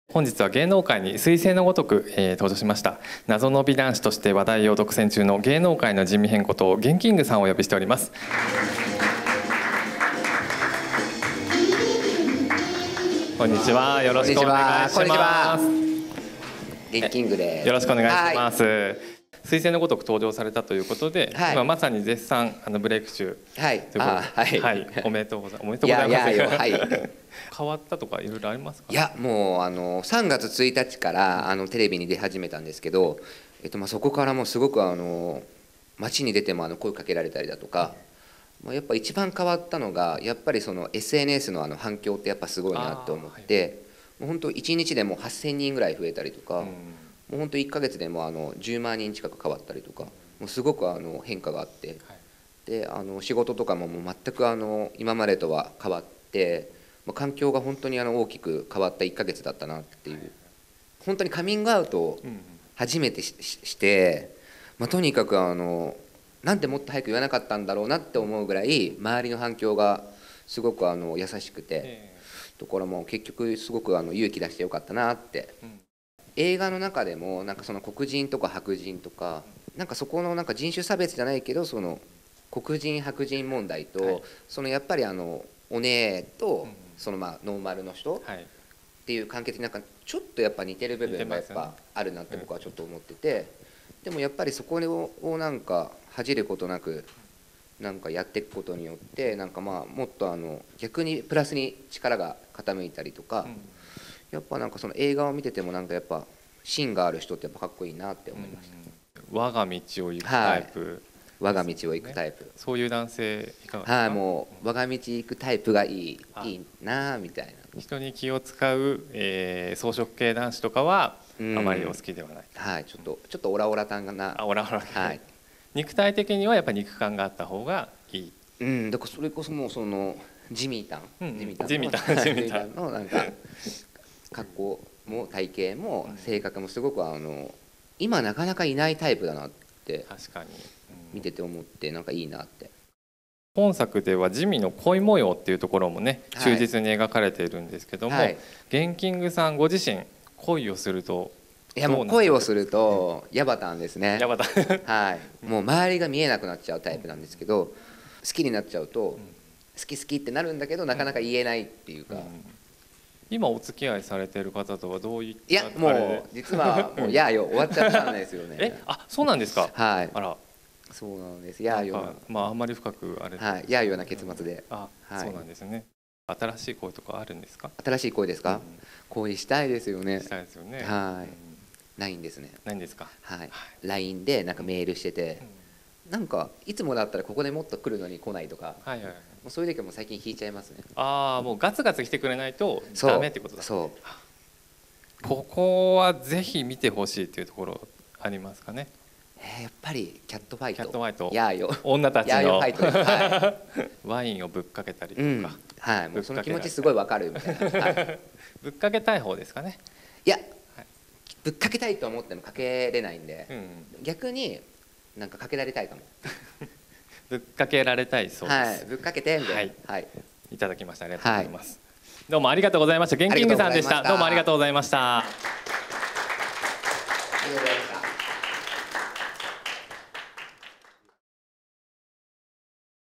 本日は芸能界に彗星のごとく、登場しました謎の美男子として話題を独占中の芸能界の地味変ことゲンキングさんをお呼びしております。こんにちは、よろしくお願いします。 ゲンキングです。 よろしくお願いします。彗星のごとく登場されたということで、 はい、 今まさに絶賛ブレイク中。 はい。 はい、おめでとうございます。変わったとかいろいろありますか。 いや、もう3月1日からテレビに出始めたんですけど、そこからもすごく街に出ても声かけられたりだとか、やっぱ一番変わったのがやっぱりその SNS の反響ってやっぱすごいなって思って、もう本当1日でも8000人ぐらい増えたりとか、もう本当1ヶ月でも10万人近く変わったりとか、もうすごく変化があって、で仕事とかももう全く今までとは変わって、環境が本当に大きく変わった1ヶ月だったなっていう。本当にカミングアウトを初めてして、とにかくなんでもっと早く言わなかったんだろうなって思うぐらい周りの反響がすごく優しくて、ところも結局すごく勇気出してよかったなって。映画の中でもなんかその黒人とか白人とか、なんかそこのなんか人種差別じゃないけど、その黒人白人問題と、そのやっぱりお姉とそのノーマルの人っていう関係ってなんかちょっとやっぱ似てる部分がやっぱあるなって僕はちょっと思ってて、でもやっぱりそこをなんか恥じることなくなんかやっていくことによって、なんかもっと逆にプラスに力が傾いたりとか、やっぱなんかその映画を見ててもなんかやっぱ芯がある人ってやっぱかっこいいなって思いました。 我が道を行くタイプ、 我が道を行くタイプ、 そういう男性いかがですか。 はい、もう我が道行くタイプがいいなみたいな。 人に気を使う、草食系男子とかはあまりお好きではない。 はい、ちょっとオラオラ感がな。 オラオラ系。はい。肉体的にはやっぱり肉感があった方がいい。 だからそれこそもうそのジミータンのなんか格好も体型も性格もすごく今なかなかいないタイプだなって確かに見てて思って、なんかいいなって。 本作ではジミの恋模様っていうところもね忠実に描かれているんですけども、ゲンキングさんご自身恋をすると、 いやもう恋をするとヤバタンですね。 ヤバタンはい、もう周りが見えなくなっちゃうタイプなんですけど、好きになっちゃうと好き好きってなるんだけどなかなか言えないっていうか。 今お付き合いされている方とはどういった。 いやもう実はもうやーよ終わっちゃったんですよね。 そうなんですか。 はい。 あら、 そうなんです。やーよあんまり深くあれ。 はい、やーような結末で。 そうなんですね。新しい恋とかあるんですか。 新しい恋ですか。恋したいですよね。 したいですよね。 はい。ないんですね。 ないんですか。 はい。LINE でなんかメールしてて、なんかいつもだったらここでもっと来るのに来ないとか、もうそういう時はもう最近引いちゃいますね。 もうガツガツ来てくれないとダメってことだ。 そう。 ここはぜひ見てほしいっていうところありますかね。 やっぱりキャットファイト。 キャットファイト。 やーよ。 女たちのワインをぶっかけたりとか。 はい。もうその気持ちすごいわかるみたいな。 ぶっかけたい方ですかね。 いや、ぶっかけたいと思ってもかけれないんで、逆になんかかけられたいかも。 ぶっかけられたいそうです。 はい、ぶっかけてみたいな。はい。 いただきました。ありがとうございます。どうもありがとうございました。ゲンキングさんでした。どうもありがとうございました。